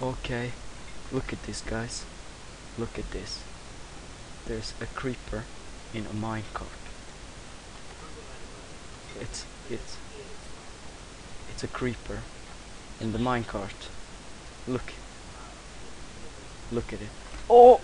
Okay, look at this, guys. Look at this. There's a creeper in a minecart. It's it's a creeper in the minecart. Look. Look at it. Oh!